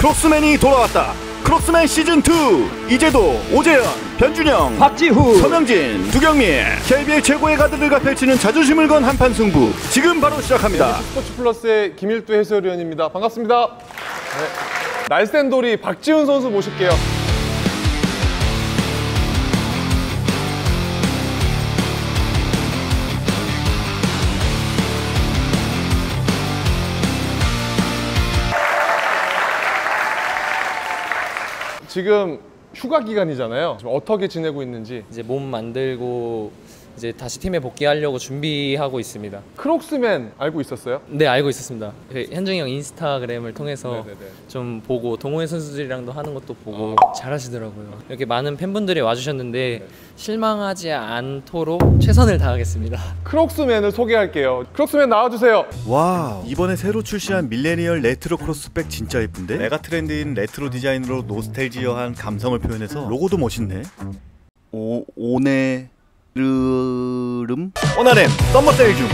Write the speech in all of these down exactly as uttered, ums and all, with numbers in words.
크록스맨이 돌아왔다. 크록스맨 시즌 투. 이재도, 오재현, 변준영, 박지후, 서명진, 두경민. 케이비엘 최고의 가드들과 펼치는 자존심을 건 한판 승부 지금 바로 시작합니다. 스포츠 플러스의 김일두 해설위원입니다. 반갑습니다. 네. 날쌘돌이 박지훈 선수 모실게요. 지금 휴가 기간이잖아요. 지금 어떻게 지내고 있는지. 이제 몸 만들고 이제 다시 팀에 복귀하려고 준비하고 있습니다. 크록스맨 알고 있었어요? 네, 알고 있었습니다. 현중이 형 인스타그램을 통해서 네네네. 좀 보고 동호회 선수들이랑도 하는 것도 보고 어. 잘하시더라고요. 이렇게 많은 팬분들이 와주셨는데 네. 실망하지 않도록 최선을 다하겠습니다. 크록스맨을 소개할게요. 크록스맨 나와주세요. 와, 이번에 새로 출시한 밀레니얼 레트로 크로스백 진짜 예쁜데? 메가 트렌드인 레트로 디자인으로 노스텔지어한 감성을 표현해서 로고도 멋있네. 오, 오네 르름? 오나렘 썸머 세일 중.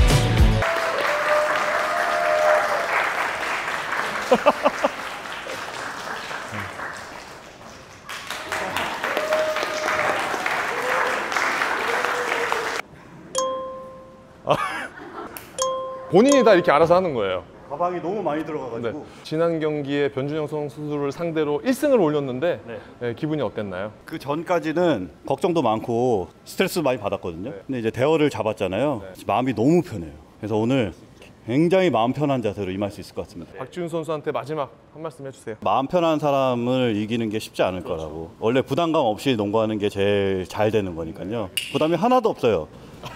본인이 다 이렇게 알아서 하는 거예요. 가방이 너무 많이 들어가가지고. 네. 지난 경기에 변준영 선수를 상대로 일 승을 올렸는데 네. 네, 기분이 어땠나요? 그 전까지는 걱정도 많고 스트레스 많이 받았거든요. 네. 근데 이제 대어를 잡았잖아요. 네. 마음이 너무 편해요. 그래서 오늘 굉장히 마음 편한 자세로 임할 수 있을 것 같습니다. 박지훈 선수한테 마지막 한 말씀 해주세요. 마음 편한 사람을 이기는 게 쉽지 않을 그렇죠. 거라고. 원래 부담감 없이 농구하는 게 제일 잘 되는 거니까요. 부담이 하나도 없어요.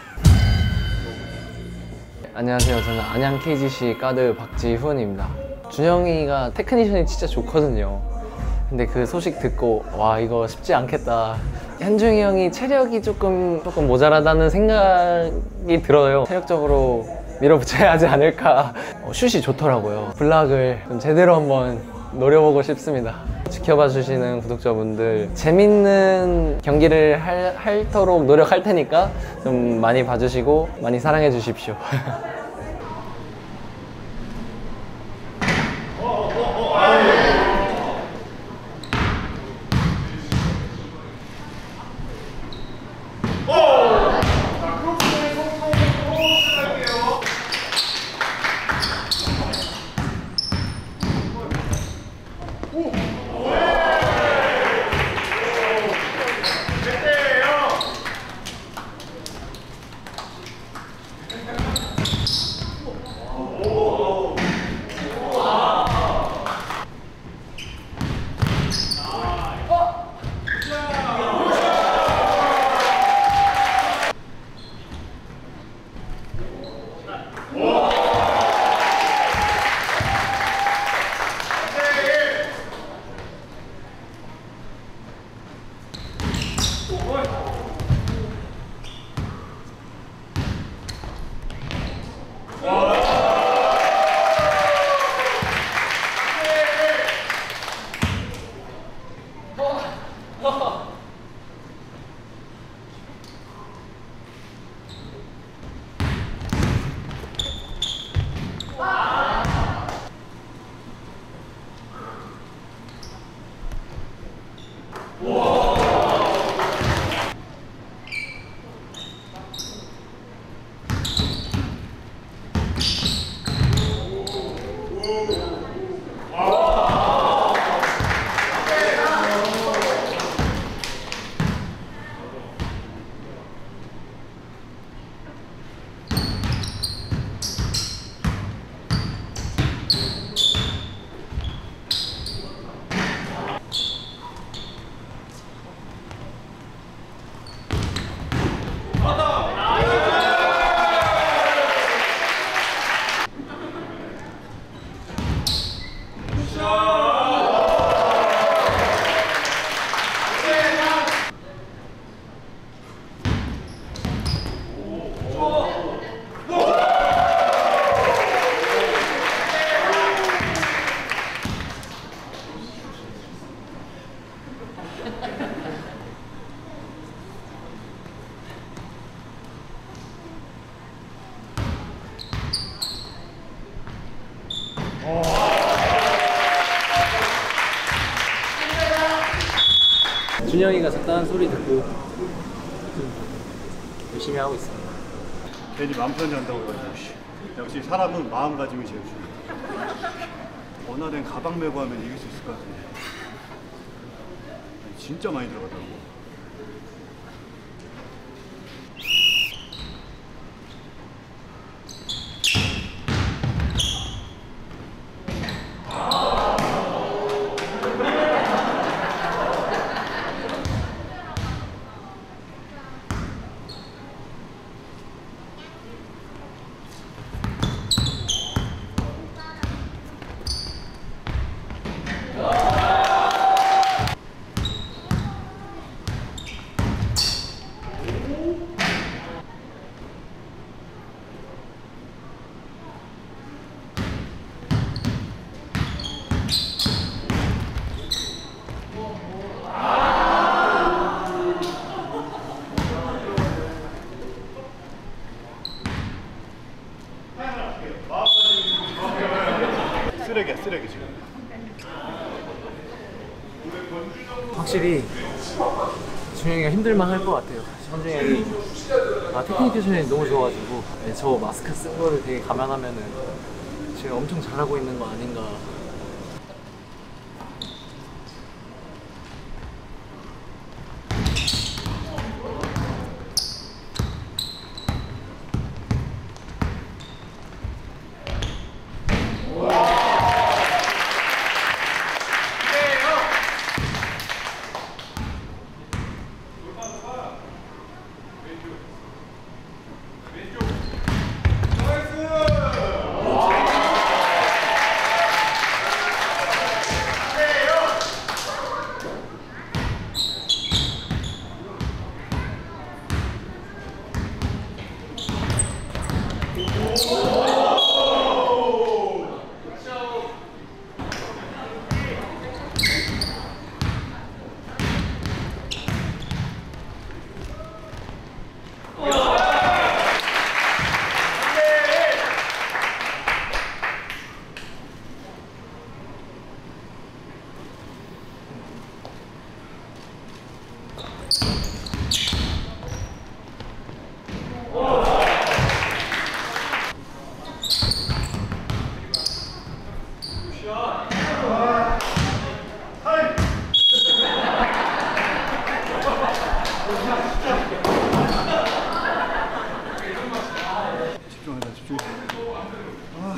안녕하세요. 저는 안양 케이지씨 가드 박지훈입니다. 준영이가 테크니션이 진짜 좋거든요. 근데 그 소식 듣고 와, 이거 쉽지 않겠다. 현중이 형이 체력이 조금 조금 모자라다는 생각이 들어요. 체력적으로 밀어붙여야 하지 않을까. 어, 슛이 좋더라고요. 블락을 좀 제대로 한번 노려보고 싶습니다. 지켜봐 주시는 구독자분들, 재밌는 경기를 할, 할도록 노력할 테니까 좀 많이 봐주시고 많이 사랑해 주십시오. 준영이가 적당한 소리 듣고 열심히 하고 있습니다. 괜히 마음 편히 한다고 그러지. 역시 사람은 마음가짐이 제일 중요해. 원화된 가방 메고 하면 이길 수 있을 것 같은데. 진짜 많이 들어가더라고. 쓰레기야 쓰레기 지금. 확실히 준영이가 힘들만 할 것 같아요. 현준이 형이 아, 테크닉 패션이 너무 좋아가지고 네, 저 마스크 쓴 거를 되게 감안하면은 지금 엄청 잘하고 있는 거 아닌가. 집중하자 집중해. 아.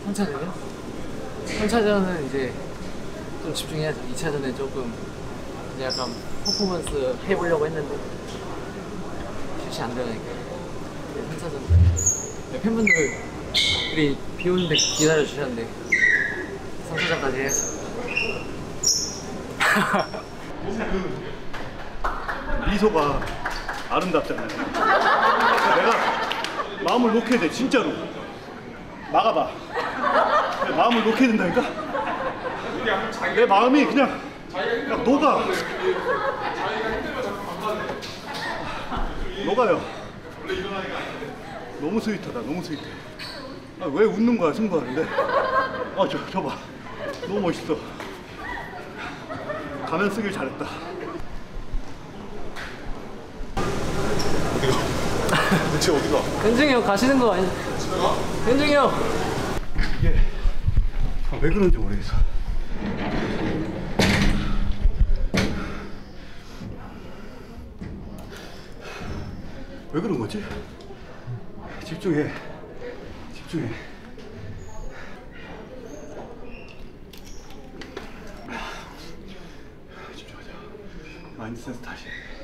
삼 차전이요? 삼 차전은 이제 좀 집중해야죠. 이 차전에 조금 이제 약간 퍼포먼스 해보려고 했는데 실시 안 되니까 삼 차전 네, 팬분들이 비 오는데 기다려 주셨는데 삼 차전까지 해야죠. 미소가 아름답잖아요. 내가 마음을 놓게 돼, 진짜로. 막아봐. 마음을 놓게 된다니까? 내 마음이 그냥, 그냥 녹아. 녹아요. 너무 스윗하다, 너무 스윗해. 아, 왜 웃는 거야, 승부하는데? 아, 저, 저 봐. 너무 멋있어. 가면 쓰길 잘했다. 어디가? 대체 어디가? 현중이 형 가시는 거 아니? 현중이 형! 이게 아, 왜 그런지 모르겠어. 왜 그런 거지? 집중해. 집중해. 집중하자. 마인드 센스 다시.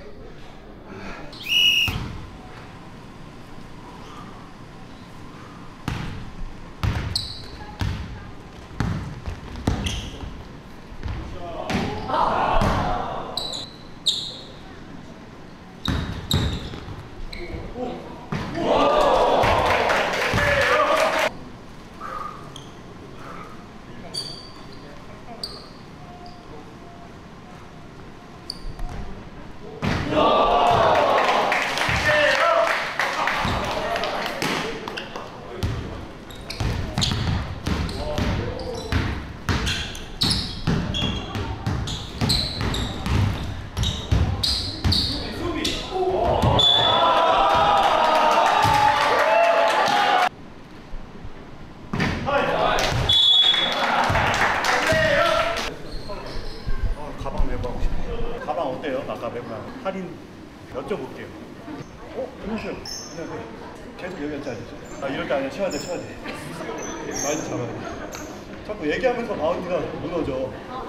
가방 어때요? 아까 매번 할인 여쭤볼게요. 어? 안녕하세요. 안녕하세요. 계속 여기 앉아 있죠. 아 이럴 때 아니야. 쉬어야 돼, 쉬어야 돼. 마인드 잡아야 돼. 자꾸 얘기하면서 마운드가 무너져.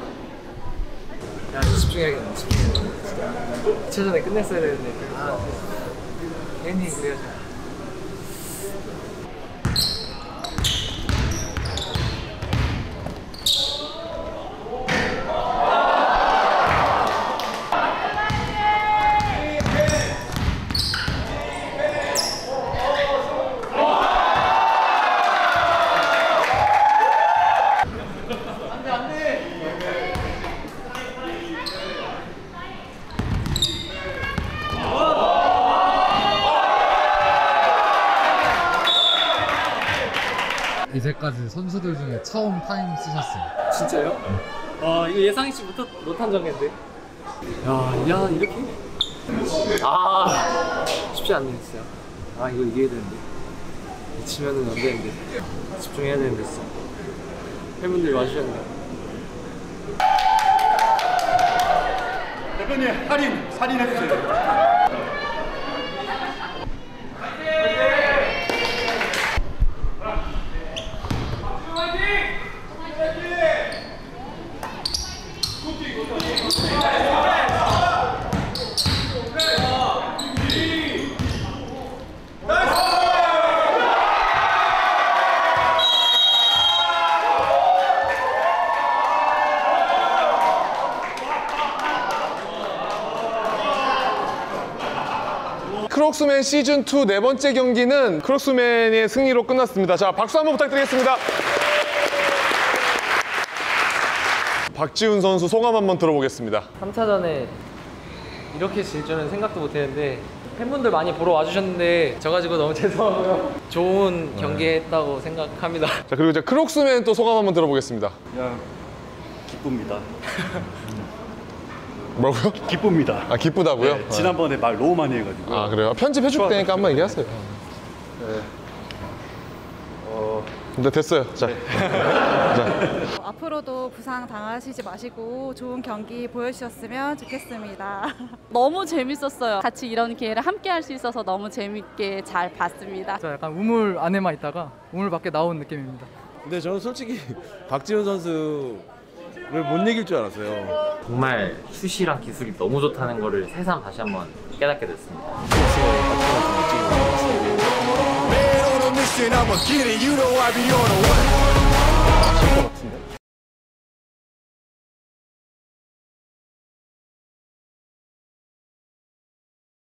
야, 집중해야겠네. 집중해야겠네. 이 차전에 끝냈어야 되는데. 아, 괜히 그래야죠. 이제까지 선수들 중에 처음 타임 쓰셨어요. 진짜요? 네. 와, 이거 예상치 못한, 못한 전개인데. 야, 야, 이렇게? 아, 쉽지 않네, 진짜. 아, 이거 이겨야 되는데. 미치면은 안 되는데. 집중해야 되는데, 진짜. 팬분들이 와주셨네. 대표님, 할인, 할인해주세요. 크록스맨 시즌 투 네 번째 경기는 크록스맨의 승리로 끝났습니다. 자, 박수 한번 부탁드리겠습니다. 박지훈 선수 소감 한번 들어보겠습니다. 삼 차전에 이렇게 질 줄은 생각도 못 했는데 팬분들 많이 보러 와주셨는데 져가지고 너무 죄송하고요. 좋은 경기 했다고 생각합니다. 자, 그리고 이제 크록스맨 또 소감 한번 들어보겠습니다. 그냥 기쁩니다. 뭐라고요? 기쁩니다. 아, 기쁘다고요? 네, 지난번에 말 너무 많이 해가지고. 아, 그래요? 편집해 줄 테니까 한번 얘기하세요. 네. 어... 네, 됐어요. 자. 네. 자. 앞으로도 부상 당하시지 마시고 좋은 경기 보여주셨으면 좋겠습니다. 너무 재밌었어요. 같이 이런 기회를 함께 할 수 있어서 너무 재밌게 잘 봤습니다. 진짜 약간 우물 안에만 있다가 우물 밖에 나온 느낌입니다. 근데 저는 솔직히 박지훈 선수를 못 이길 줄 알았어요. 정말 슛이랑 기술이 너무 좋다는 거를 새삼 다시 한번 깨닫게 됐습니다. Man on a mission, I'ma get it, you know I be on a one.